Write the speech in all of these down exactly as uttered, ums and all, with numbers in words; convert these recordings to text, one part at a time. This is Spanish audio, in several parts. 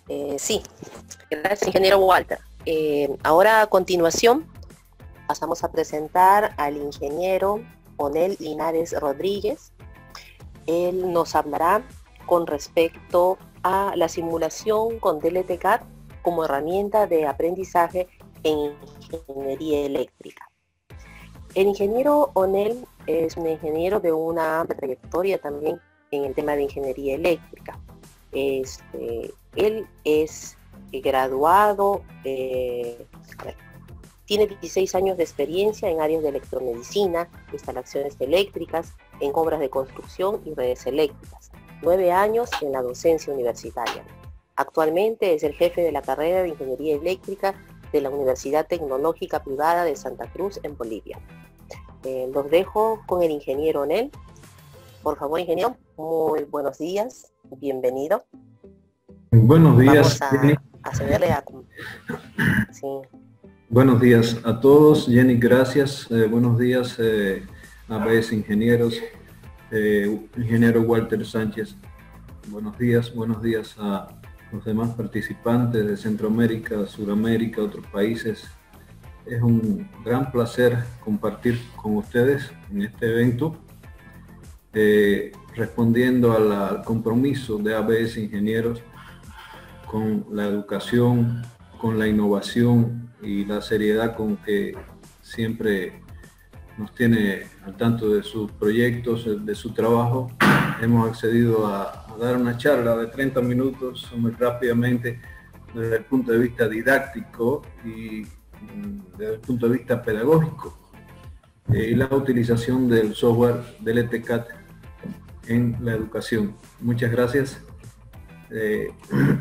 Eh, sí, gracias, ingeniero Walter. Eh, ahora a continuación pasamos a presentar al ingeniero Onel Linares Rodríguez. Él nos hablará con respecto a la simulación con D L T C A D como herramienta de aprendizaje en ingeniería eléctrica. El ingeniero Onel es un ingeniero de una amplia trayectoria también en el tema de ingeniería eléctrica. Este, él es graduado, eh, a ver, tiene dieciséis años de experiencia en áreas de electromedicina, instalaciones eléctricas, en obras de construcción y redes eléctricas. Nueve años en la docencia universitaria. Actualmente es el jefe de la carrera de Ingeniería Eléctrica de la Universidad Tecnológica Privada de Santa Cruz en Bolivia. Eh, los dejo con el ingeniero Onel. Por favor, ingeniero, muy buenos días, bienvenido. Buenos días, Vamos Jenny. a, a cederle a... Sí. Buenos días a todos, Jenny, gracias. Eh, buenos días eh, a A B S Ingenieros, eh, ingeniero Walter Sánchez. Buenos días, buenos días a los demás participantes de Centroamérica, Suramérica, otros países. Es un gran placer compartir con ustedes en este evento, eh, respondiendo a la, al compromiso de A B S Ingenieros con la educación, con la innovación y la seriedad con que siempre nos tiene al tanto de sus proyectos, de su trabajo. Hemos accedido a, a dar una charla de treinta minutos muy rápidamente desde el punto de vista didáctico y desde el punto de vista pedagógico eh, y la utilización del software D L T C A D en la educación. Muchas gracias. Eh,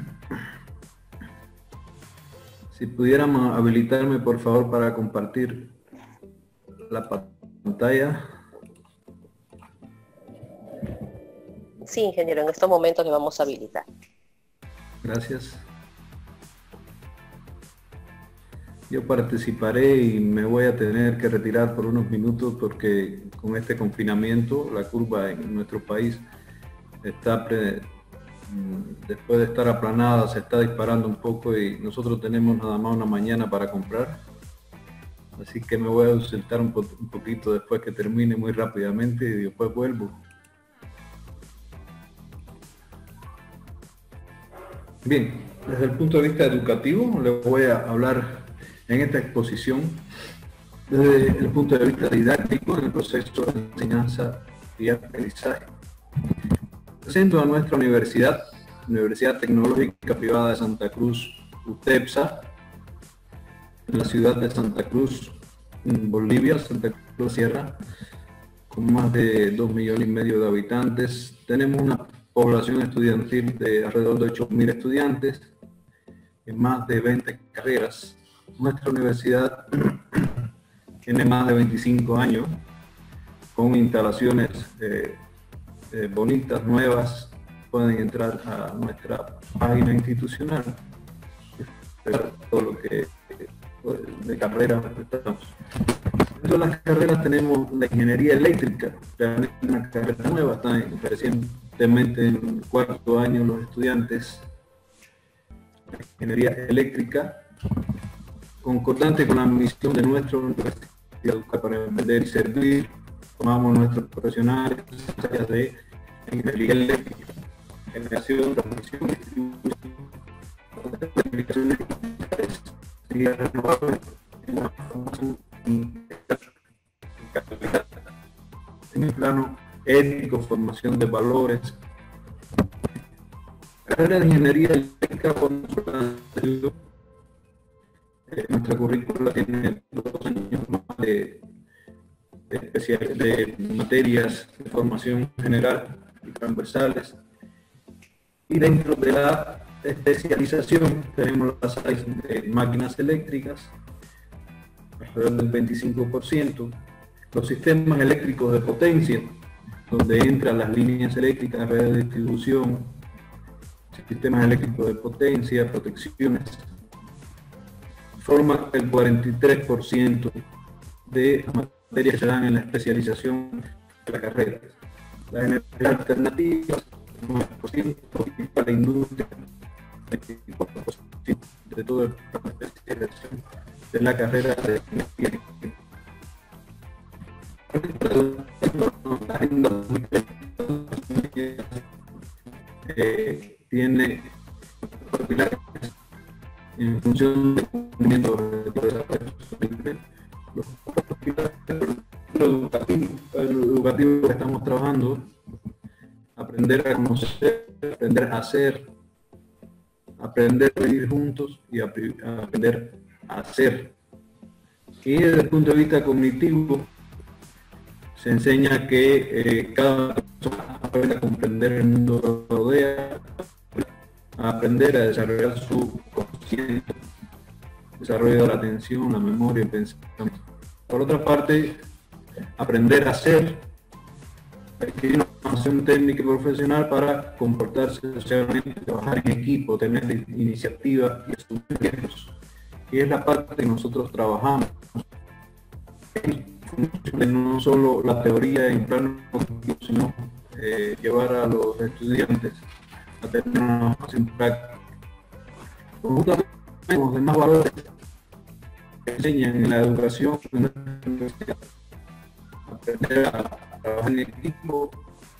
si pudiéramos habilitarme por favor para compartir la pantalla. Sí, ingeniero, en estos momentos le vamos a habilitar. Gracias. Yo participaré y me voy a tener que retirar por unos minutos porque con este confinamiento la curva en nuestro país está, pre, después de estar aplanada, se está disparando un poco y nosotros tenemos nada más una mañana para comprar. Así que me voy a ausentar un, po un poquito después que termine muy rápidamente y después vuelvo. Bien, desde el punto de vista educativo le voy a hablar en esta exposición desde el punto de vista didáctico en el proceso de enseñanza y aprendizaje. Presento a nuestra universidad, Universidad Tecnológica Privada de Santa Cruz, UTEPSA, en la ciudad de Santa Cruz, en Bolivia, Santa Cruz Sierra, con más de dos millones y medio de habitantes. Tenemos una población estudiantil de alrededor de ocho mil estudiantes, en más de veinte carreras. Nuestra universidad tiene más de veinticinco años, con instalaciones eh, eh, bonitas, nuevas. Pueden entrar a nuestra página institucional, todo lo que de carreras estamos. Dentro de las carreras tenemos la ingeniería eléctrica, una carrera nueva, está recientemente en el cuarto año los estudiantes. La ingeniería eléctrica, concordante con la misión de nuestra universidad, educar para emprender y servir, formamos nuestros profesionales de ingeniería eléctrica, generación, transmisión, distribución, comunicaciones y renovables en la formación en el plano ético, formación de valores. La carrera de ingeniería eléctrica, eh, nuestra currícula tiene dos años más de, de, especial, de materias de formación general y transversales. Y dentro de la especialización tenemos las áreas de máquinas eléctricas, alrededor del veinticinco por ciento, los sistemas eléctricos de potencia, donde entran las líneas eléctricas, redes de distribución, sistemas eléctricos de potencia, protecciones, forma el cuarenta y tres por ciento de las materias que se dan en la especialización de la carrera. La energía alternativa, nueve por ciento, y para la industria, veinticuatro por ciento de todo el plan de especialización de la carrera de ingeniería. Eh, tiene pilares en función del cumplimiento de desarrollo sostenible. Los pilares educativo, el educativo que estamos trabajando, aprender a conocer, aprender a hacer, aprender a vivir juntos y a, a aprender a hacer. Y desde el punto de vista cognitivo, se enseña que eh, cada persona aprende a comprender el mundo que lo rodea, a aprender a desarrollar su conciencia, desarrollo de la atención, la memoria y el pensamiento. Por otra parte, aprender a hacer, adquirir una formación técnica y profesional para comportarse socialmente, trabajar en equipo, tener iniciativa y asumir riesgos. Y es la parte que nosotros trabajamos. No solo la teoría en plano cognitivo, sino eh, llevar a los estudiantes a tener una formación práctica. Los demás valores que enseñan en la educación, en la universidad, aprender a trabajar en equipo,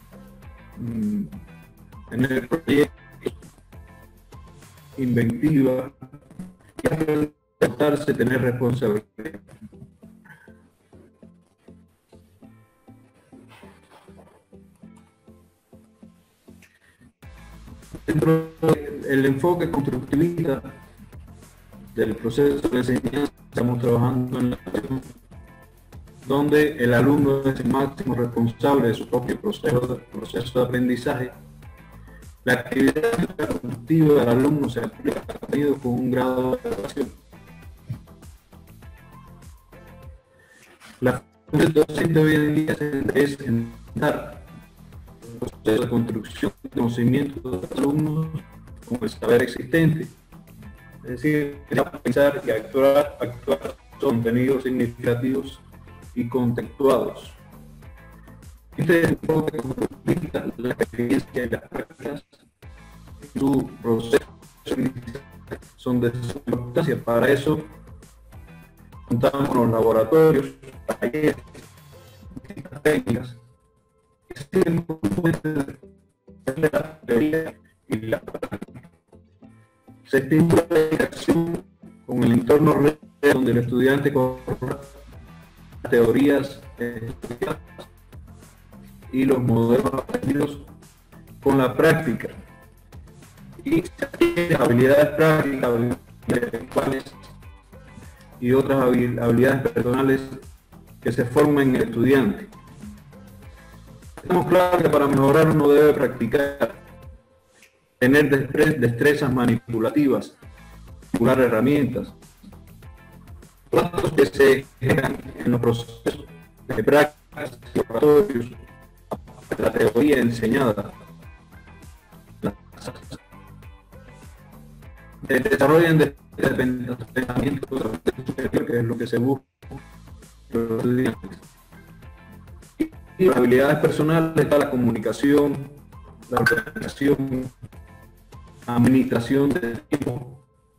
tener proyectos, inventiva, y aprender a adaptarse, tener responsabilidad. Dentro del enfoque constructivista del proceso de enseñanza, estamos trabajando en la donde el alumno es el máximo responsable de su propio proceso, proceso de aprendizaje. La actividad constructiva del alumno se aplica al contenido con un grado de adaptación. La función del docente hoy en día es intentar el proceso de construcción de conocimiento de los alumnos con el saber existente. Es decir, pensar y actuar, actuar contenidos significativos y contextuados. Este enfoque constructivista la experiencia y las prácticas, su proceso son de suma importancia. Para eso contamos con los laboratorios, talleres, técnicas que sirven como la teoría y la práctica. Se estimula la interacción con el entorno real donde el estudiante corre teorías estudiadas y los modelos aprendidos con la práctica, y habilidades prácticas, habilidades intelectuales y otras habilidades personales que se forman en el estudiante. Estamos claros que para mejorar uno debe practicar, tener destrezas manipulativas, manipular herramientas, datos que se generan en los procesos de prácticas y laboratorios, la teoría enseñada, desarrollan de pensamiento superior, que es lo que se busca los estudiantes. Y las habilidades personales está la comunicación, la organización, la administración del tiempo.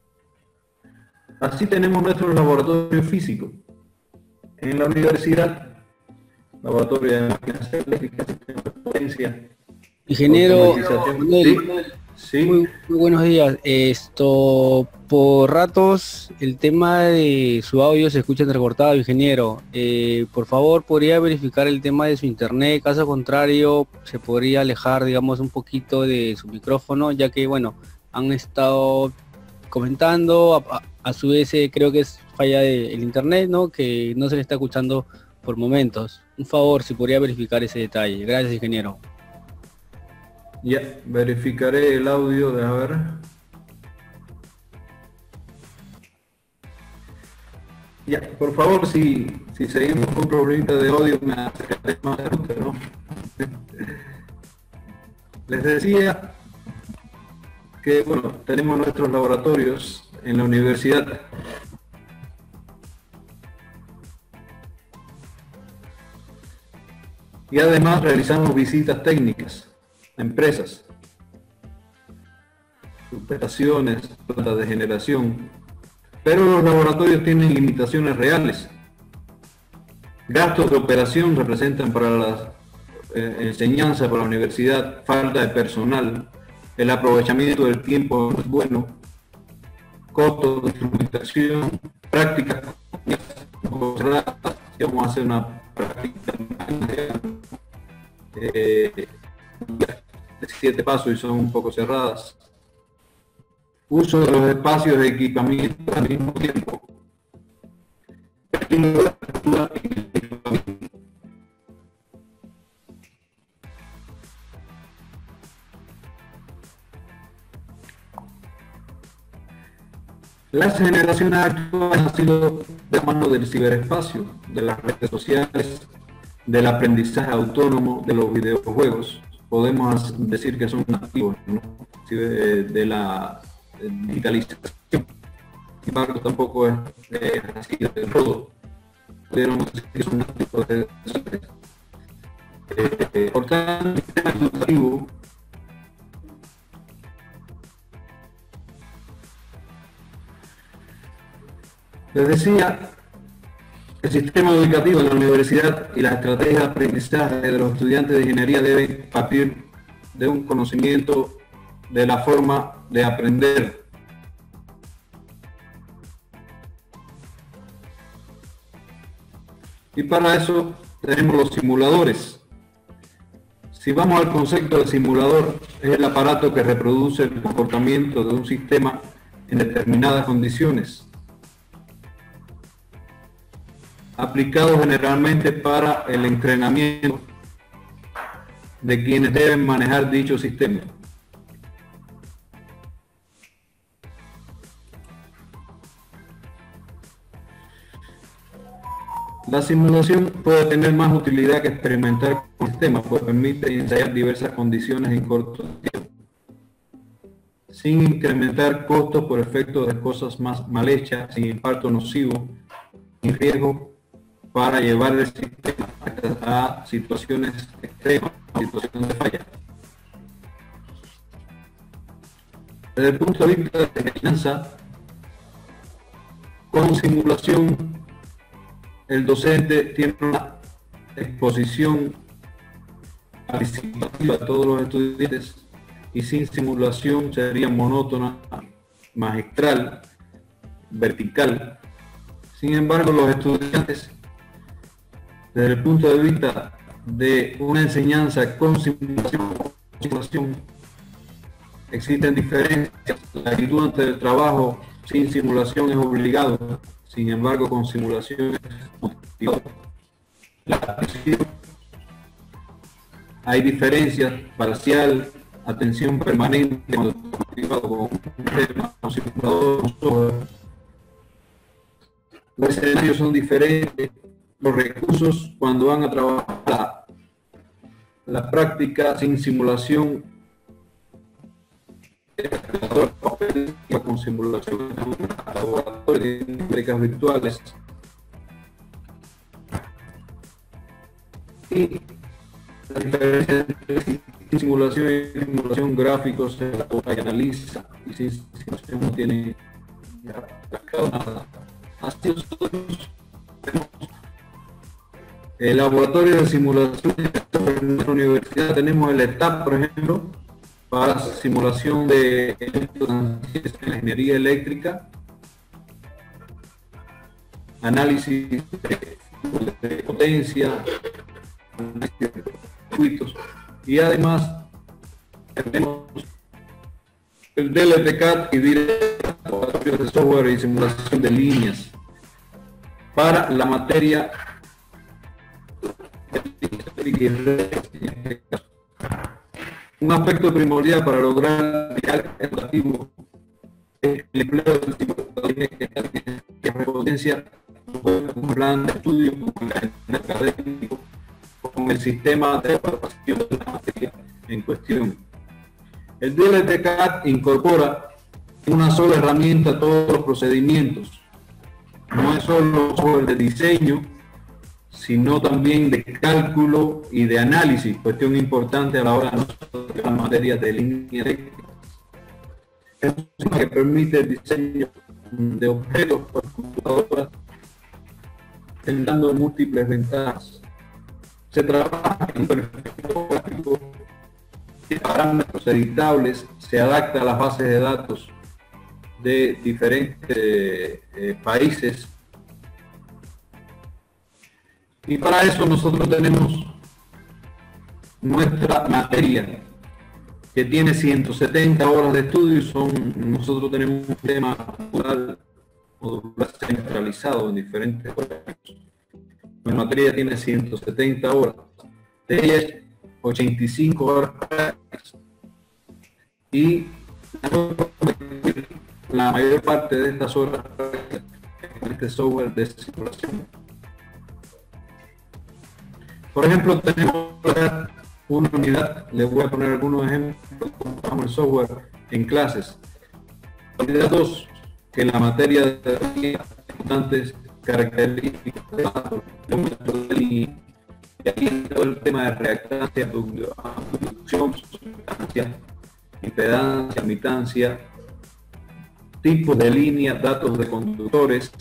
Así tenemos nuestros laboratorios físicos. En la universidad, laboratorio de máquinas eléctricas, sistemas de potencia. Ingeniero, sí, sí. Muy, muy buenos días. Esto, por ratos, el tema de su audio se escucha entrecortado, ingeniero. Eh, por favor, ¿podría verificar el tema de su internet? Caso contrario, se podría alejar, digamos, un poquito de su micrófono, ya que, bueno, han estado comentando, a, a su vez eh, creo que es falla del internet, ¿no? Que no se le está escuchando por momentos. Un favor, si podría verificar ese detalle. Gracias, ingeniero. Ya, verificaré el audio, de a ver. Ya, por favor, si, si seguimos con problemita de audio, me acercaré más de usted, ¿no? Les decía que, bueno, tenemos nuestros laboratorios en la universidad. Y además realizamos visitas técnicas a empresas. subestaciones, plantas de generación, pero los laboratorios tienen limitaciones reales. Gastos de operación representan para la eh, enseñanza, para la universidad, falta de personal, el aprovechamiento del tiempo no es bueno, costos de instrumentación, prácticas cerradas, si vamos a hacer una práctica eh, de siete pasos y son un poco cerradas. Uso de los espacios de equipamiento al mismo tiempo. Las generaciones actuales han sido de mano del ciberespacio, de las redes sociales, del aprendizaje autónomo, de los videojuegos. Podemos decir que son nativos, ¿no? de, de la digitalización. Sin embargo, tampoco es, es así del todo. Pero no sé si son nativos de eh, por tanto, el sistema educativo les decía, el sistema educativo de la universidad y las estrategias de aprendizaje de los estudiantes de ingeniería deben partir de un conocimiento de la forma de aprender. Y para eso tenemos los simuladores. Si vamos al concepto de simulador, es el aparato que reproduce el comportamiento de un sistema en determinadas condiciones, aplicado generalmente para el entrenamiento de quienes deben manejar dicho sistema. La simulación puede tener más utilidad que experimentar con sistemas, pues permite ensayar diversas condiciones en corto tiempo, sin incrementar costos por efecto de cosas más mal hechas, sin impacto nocivo, sin riesgo para llevar el sistema a situaciones extremas, situaciones de falla. Desde el punto de vista de la enseñanza, con simulación, el docente tiene una exposición participativa a todos los estudiantes y sin simulación sería monótona, magistral, vertical. Sin embargo, los estudiantes, desde el punto de vista de una enseñanza con simulación, simulación existen diferencias. La actitud ante el trabajo sin simulación es obligado. Sin embargo, con simulación es motivado. La atención, hay diferencias, parcial, atención permanente, cuando está motivado con un tema, un simulador, un software. Los escenarios son diferentes, los recursos cuando van a trabajar la, la práctica sin simulación, con simulación, laboratorios, bibliotecas virtuales y la diferencia entre simulación y simulación gráficos se analiza y sin simulación no tiene nada. Así nosotros tenemos el laboratorio de simulación en nuestra universidad. Tenemos el E T A P, por ejemplo, para simulación de ingeniería eléctrica, análisis de, de potencia, circuitos, y además tenemos el D L T C A T y laboratorio de software y simulación de líneas para la materia de un aspecto primordial para lograr el educativo es el empleo del simulador que repotencia un plan de estudio con el académico, con el sistema de evaluación de la materia en cuestión. El D L T C A T incorpora una sola herramienta a todos los procedimientos. No es solo software de diseño, sino también de cálculo y de análisis, cuestión importante a la hora de las materias de línea eléctrica. Es un sistema que permite el diseño de objetos por computadoras, dando múltiples ventajas. Se trabaja en perfecto gráfico, parámetros editables, se adapta a las bases de datos de diferentes eh, países. Y para eso nosotros tenemos nuestra materia, que tiene ciento setenta horas de estudio, y son, nosotros tenemos un tema modular, modular centralizado en diferentes horas. La materia tiene ciento setenta horas, de ellas ochenta y cinco horas prácticas, y la mayor parte de estas horas prácticas en este software de simulación. Por ejemplo, tenemos una unidad, les voy a poner algunos ejemplos, como el software en clases. Unidad dos, que la materia de importantes características de datos, de línea, y aquí todo el tema de reactancia, producción, sustancia, impedancia, admitancia, tipos de línea, datos de conductores.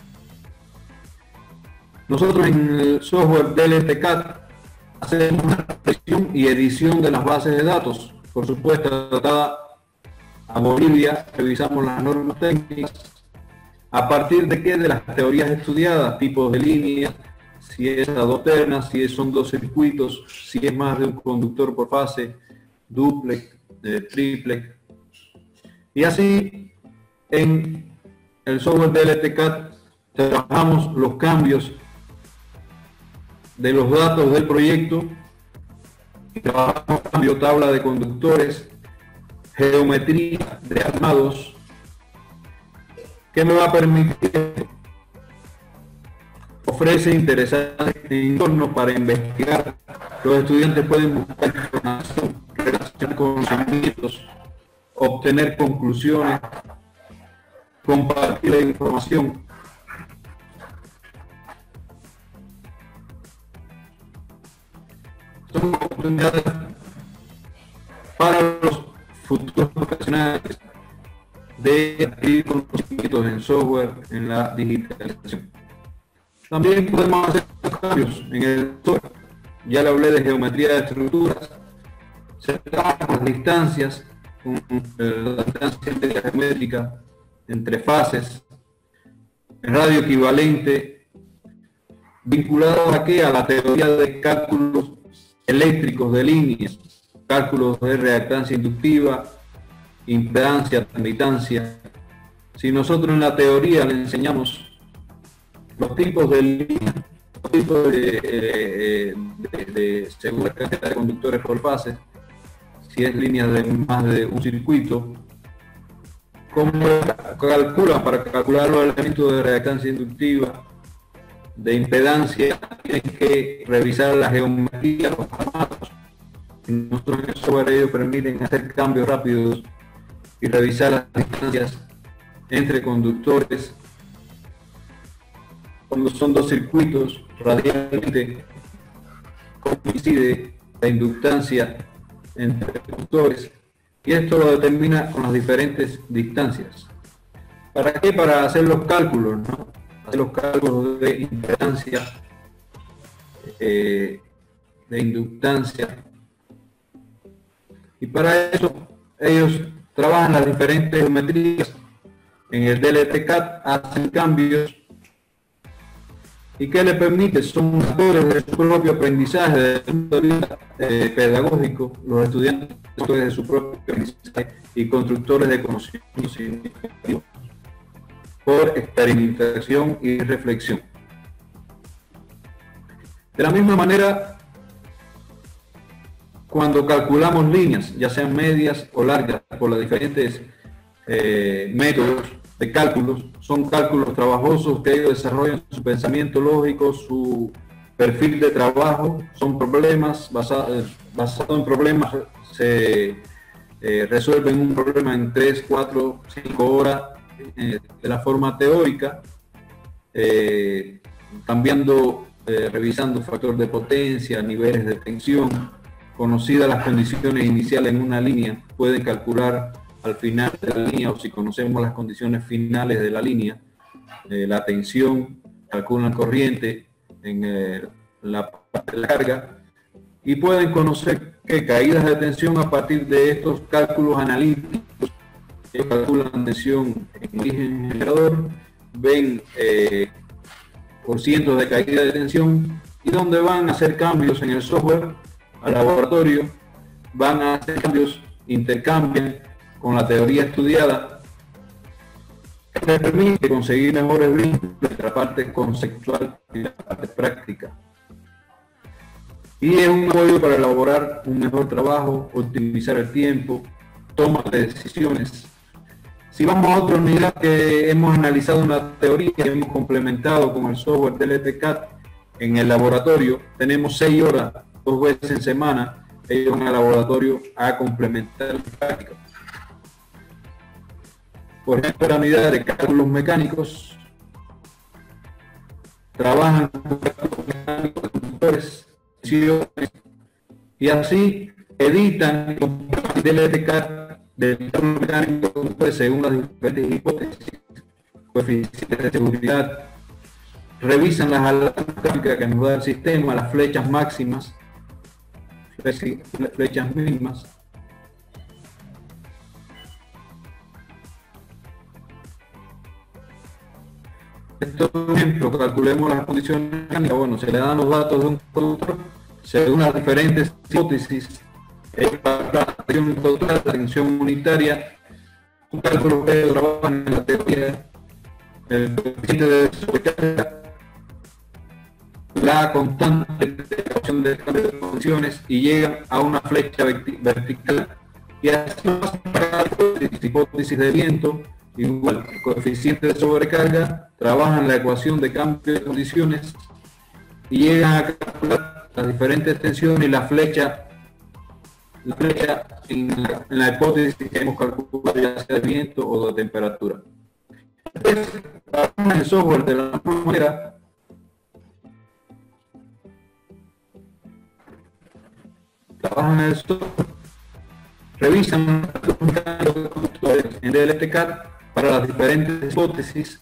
Nosotros en el software D L T C A D hacemos una presión y edición de las bases de datos. Por supuesto, tratada a Bolivia, revisamos las normas técnicas. ¿A partir de qué? De las teorías estudiadas, tipos de líneas, si es a dos ternas, si son dos circuitos, si es más de un conductor por fase, duplex, eh, triplex. Y así, en el software D L T C A D trabajamos los cambios de los datos del proyecto, trabajamos cambio tabla de conductores, geometría de armados, que me va a permitir, ofrece interesantes entornos para investigar. Los estudiantes pueden buscar información, relacionar conocimientos, obtener conclusiones, compartir la información. Son oportunidades para los futuros profesionales de adquirir conocimientos en software, en la digitalización. También podemos hacer cambios en el software. Ya le hablé de geometría de estructuras. Se trabaja con las distancias, con la distancia geométrica entre fases, el radio equivalente, vinculado a qué? A la teoría de cálculos eléctricos de líneas, cálculos de reactancia inductiva, impedancia, admitancia. Si nosotros en la teoría le enseñamos los tipos de líneas, los tipos de, eh, de, de según cantidad de conductores por fase, si es línea de más de un circuito, cómo calculan para calcular los elementos de reactancia inductiva, de impedancia, tienen que revisar la geometría, los armados. Nosotros en el software ellos permiten hacer cambios rápidos y revisar las distancias entre conductores. Cuando son dos circuitos, radialmente coincide la inductancia entre conductores, y esto lo determina con las diferentes distancias. ¿Para qué? Para hacer los cálculos, ¿no? Hacer los cálculos de impedancia, eh, de inductancia, y para eso ellos trabajan las diferentes geometrías. En el D L T C A D hacen cambios. ¿Y qué le permite? Son motores de su propio aprendizaje, desde el punto de vista eh, pedagógico. Los estudiantes son motores de su propio aprendizaje y constructores de conocimiento significativo por experimentación y reflexión. De la misma manera, cuando calculamos líneas, ya sean medias o largas, por los diferentes eh, métodos de cálculos, son cálculos trabajosos que ellos desarrollan su pensamiento lógico, su perfil de trabajo, son problemas basados basado en problemas, se eh, resuelven un problema en tres, cuatro, cinco horas eh, de la forma teórica, eh, cambiando, eh, revisando factor de potencia, niveles de tensión. Conocidas las condiciones iniciales en una línea, pueden calcular al final de la línea, o si conocemos las condiciones finales de la línea, eh, la tensión, calculan corriente en eh, la parte de la carga, y pueden conocer que caídas de tensión a partir de estos cálculos analíticos. Ellos calculan tensión en origen generador, ven eh, por cientos de caída de tensión, y donde van a hacer cambios en el software al laboratorio, van a hacer cambios, intercambian con la teoría estudiada, que les permite conseguir mejores vínculos entre la parte conceptual y la parte práctica. Y es un apoyo para elaborar un mejor trabajo, optimizar el tiempo, toma de decisiones. Si vamos a otro nivel que hemos analizado una teoría que hemos complementado con el software del E T C A D en el laboratorio, tenemos seis horas, dos veces en semana, ellos en el laboratorio a complementar la práctica. Por ejemplo, la unidad de cálculos mecánicos trabajan con cálculos mecánicos de conductores, y así editan del E T C A D del cálculo mecánico de conductores según las diferentes hipótesis, coeficientes de seguridad, revisan las alarmas gráficas que nos da el sistema, las flechas máximas, flechas mínimas. Esto, por ejemplo, calculemos las condiciones mecánicas. Bueno, se le dan los datos de un conductor según las diferentes hipótesis, la tensión total, la tensión unitaria, un cálculo que trabajan en la teoría, el coeficiente de sobrecarga, la constante de ecuación de cambio de condiciones, y llegan a una flecha vertical, y así para la hipótesis de viento, igual, el coeficiente de sobrecarga, trabajan la ecuación de cambio de condiciones y llegan a calcular las diferentes tensiones y la flecha, la flecha en la, en la hipótesis que hemos calculado, ya sea de viento o de temperatura. Entonces, trabajan el software de la misma manera. Trabajan el software, revisan los conductores en el E T C A D para las diferentes hipótesis,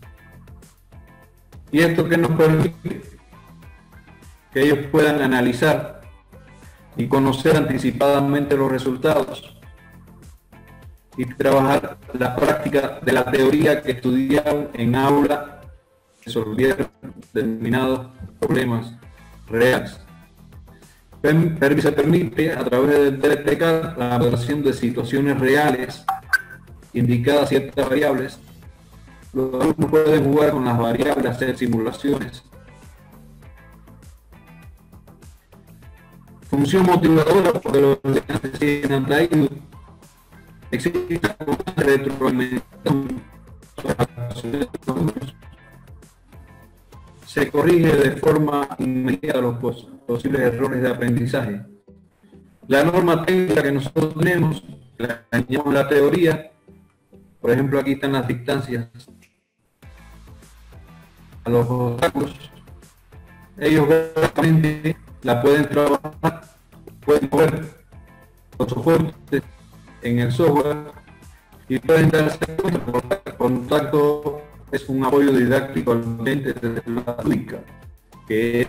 y esto que nos permite que ellos puedan analizar y conocer anticipadamente los resultados y trabajar la práctica de la teoría que estudiaron en aula, resolvieron determinados problemas reales. Se permite a través del E T C A D la modelación de situaciones reales indicadas ciertas variables. Los alumnos pueden jugar con las variables, hacer simulaciones. Función motivadora, porque los estudiantes siguen atraídos. Existe una retroalimentación. Se corrige de forma inmediata los pos posibles errores de aprendizaje. La norma técnica que nosotros tenemos, la añadimos la teoría. Por ejemplo, aquí están las distancias a los obstáculos. Ellos básicamente la pueden trabajar, pueden mover los soportes en el software y pueden darse cuenta que el contacto es un apoyo didáctico al docente desde la lúdica, que es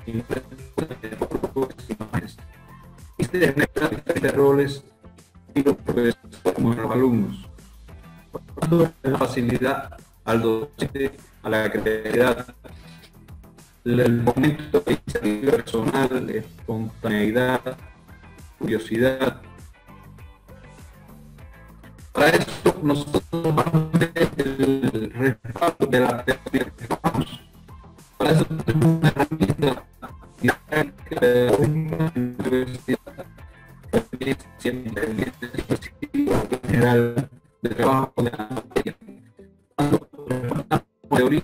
y se generan diferentes roles y los profesores como los alumnos. Por lo tanto, la facilidad al docente, a la creatividad, el momento de iniciativa personal, espontaneidad, curiosidad. Para eso nosotros vamos a ver el respaldo de la teoría que trabajamos. Para eso tenemos una herramienta didáctica pedagógica en la universidad, en general de trabajo de la materia. Teoría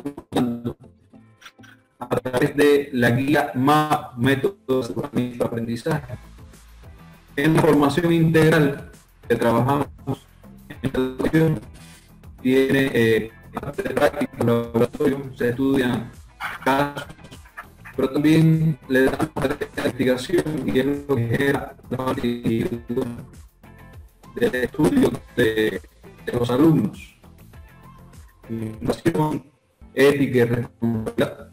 a través de la guía M A P, métodos de aprendizaje. En la formación integral que trabajamos en la educación, tiene eh, parte de práctica en el laboratorio, se estudian casos, pero también le damos la investigación y es lo que genera la actividad. del estudio de, de los alumnos. Innovación, ética y responsabilidad.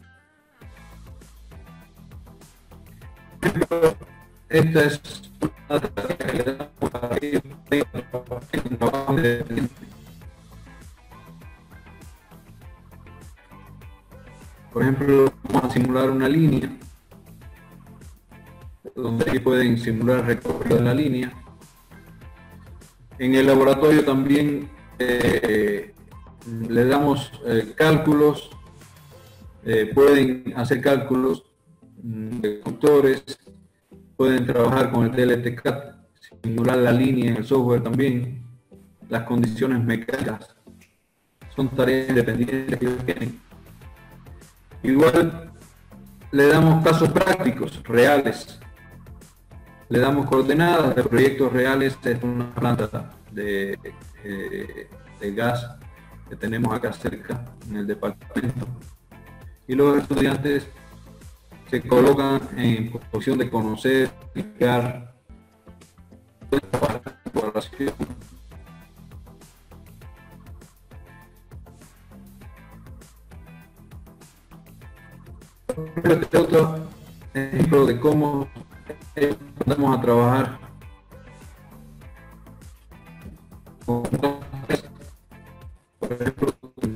Esta es una tarea que le damos a ellos en un trabajo independiente. Por ejemplo, vamos a simular una línea, donde ellos pueden simular el recorrido de la línea. En el laboratorio también eh, le damos eh, cálculos, eh, pueden hacer cálculos de conductores, pueden trabajar con el T L T C A D, simular la línea en el software también, las condiciones mecánicas. Son tareas independientes que ellos tienen. Igual le damos casos prácticos, reales. Le damos coordenadas de proyectos reales de una planta de, eh, de gas que tenemos acá cerca en el departamento. Y los estudiantes se colocan en posición de conocer, explicar, exploración. Este otro ejemplo de cómo vamos a trabajar con, por ejemplo,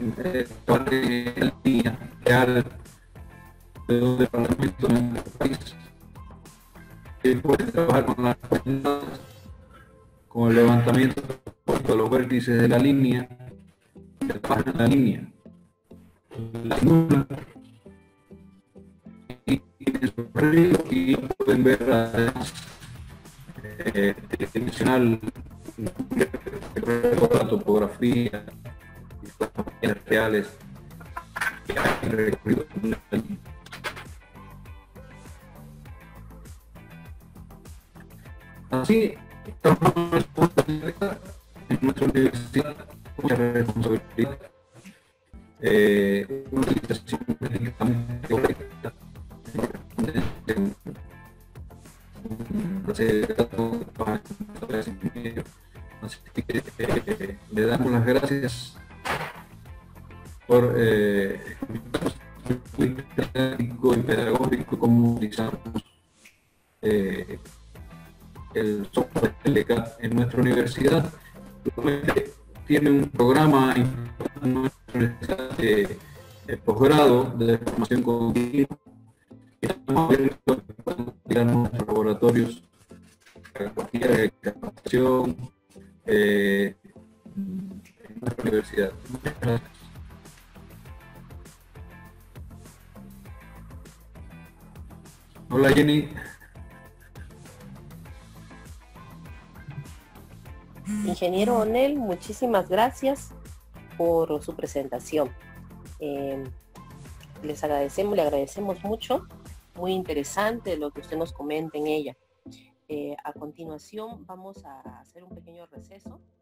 la línea real de los departamentos en el país, que puede trabajar con las coordenadas, con el levantamiento de los vértices de la línea, que trabajan en la línea, la nula, y pueden ver además eh, tridimensional la topografía y las máquinas reales que hay recorrido en la línea. Así trabajamos en nuestra universidad con mucha responsabilidad, eh, una utilización técnicamente correcta, así que eh, le damos las gracias por eh, el técnico y pedagógico como utilizamos eh, el software T L C A D en nuestra universidad. Tiene un programa en nuestra universidad de, de posgrado de formación continua. Estamos abiertos a nuestros laboratorios para cualquier capacitación eh, en nuestra universidad. Muchas gracias. Hola Jenny. Ingeniero Onel, muchísimas gracias por su presentación. Eh, les agradecemos, le agradecemos mucho. Muy interesante lo que usted nos comenta en ella. Eh, a continuación vamos a hacer un pequeño receso.